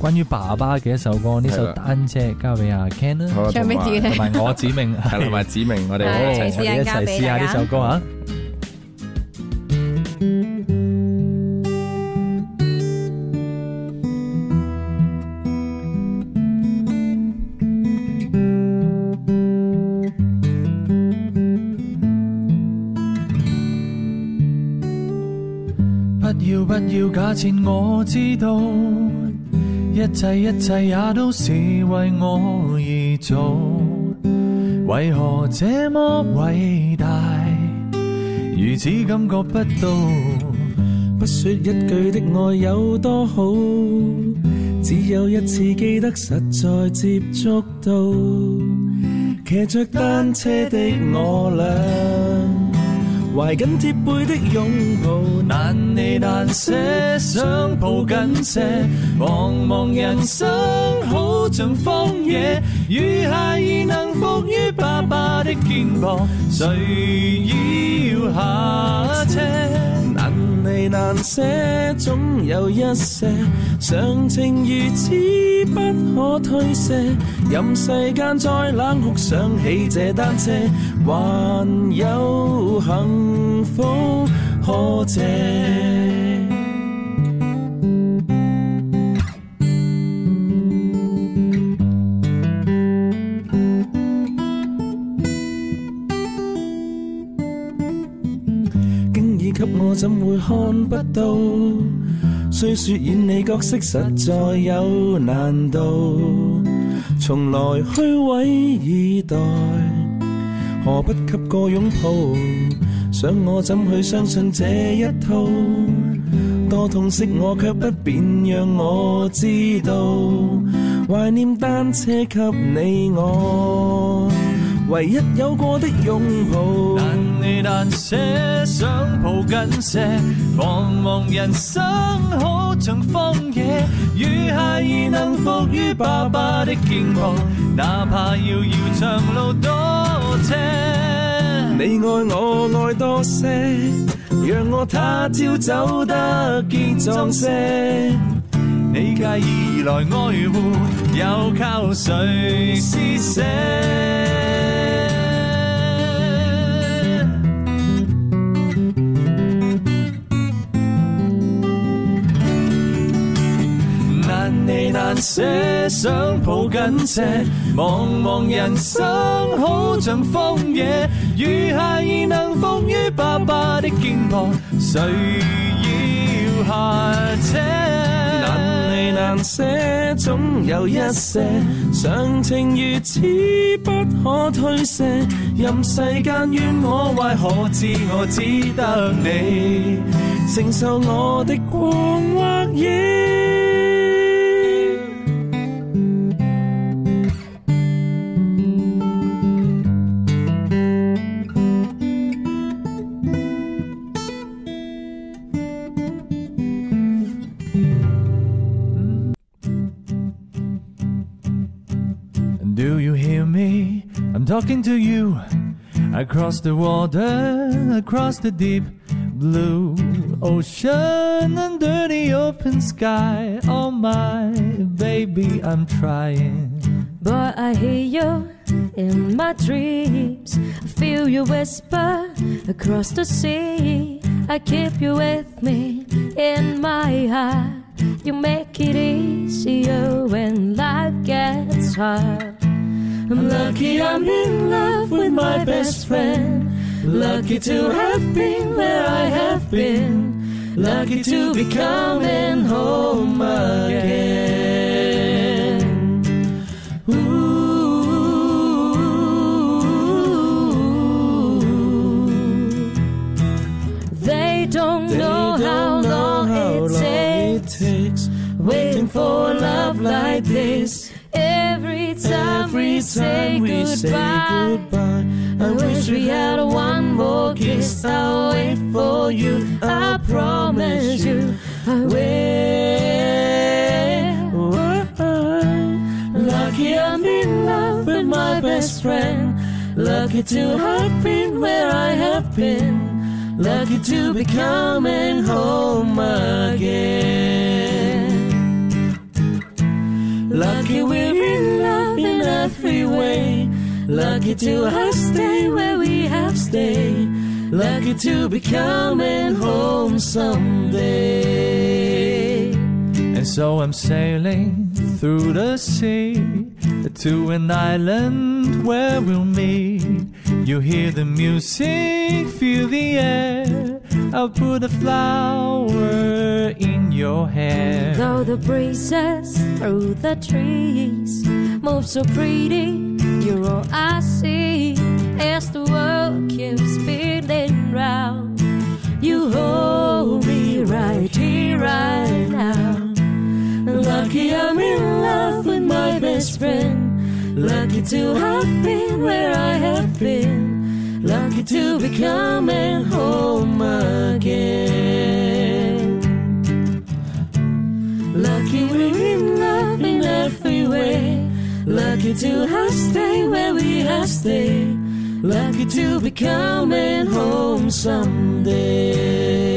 關於爸爸嘅一首歌，呢首單車交俾阿 Ken 啦， 唱俾自己聽， 同埋我指明， 係同埋指明，我哋一齊試下呢首歌啊！不要假設我知道，一切也都是為我而做，為何這麼偉大，如此感覺不到？ 不說一句的愛有多好，只有一次記得實在接觸到，騎着單車的我倆懷緊貼背的擁抱， 難離難捨，想抱緊些，茫茫人生好像荒野，與孩兒能伏於爸爸的肩膊，誰要下車？ 難離難捨，總有一些常情如此不可推卸，任世間再冷酷，想起這單車還有幸福可借。經已給我怎會看不到，雖說演你角色實在有難度，從來虛偽以待，何不給個擁抱？想我怎去相信這一套？多痛惜我卻不便讓我知道，懷念單車給你我唯一有過的擁抱。 難離難捨，想抱緊些，茫茫人生好像荒野，與孩兒能伏於爸爸的肩膀，哪怕遙遙長路多斜。 你愛我愛多些，讓我他朝走得健壯些。 你介意來愛護，又靠誰施捨？難離難捨，想抱緊些，茫茫人生好像荒野，與孩兒能伏於爸爸的肩膀，誰要下車？ 難離難捨，總有一些常情如此不可推卸，任世間怨我壞，可知我只得你承受我的狂或野。 Do you hear me? I'm talking to you. Across the water, across the deep blue ocean, under the open sky. Oh my baby, I'm trying. Boy, I hear you in my dreams. I feel you whisper across the sea. I keep you with me in my heart. You make it easier when life gets hard. I'm lucky I'm in love with my best friend. Lucky to have been where I have been. Lucky to be coming home again. Ooh. They don't know how long it takes waiting for love like this. Every time we say goodbye, I wish we had one more kiss. I'll wait for you, I promise you I will. Lucky I'm in love with my best friend. Lucky to have been where I have been. Lucky to be coming home again. Lucky we're in love in every way. Lucky to have stayed where we have stayed. Lucky to be coming home someday. And so I'm sailing through the sea to an island where we'll meet. You hear the music, feel the air. I'll put a flower in your hair. Though the breezes through the trees move so pretty, you're all I see as the world keeps spinning round. You hold me right here, right now. Lucky I'm in love with my best friend. Lucky to have been where I have been. Lucky to be coming home again. Lucky we're in love in every way. Lucky to have stayed where we have stayed. Lucky to be coming home someday.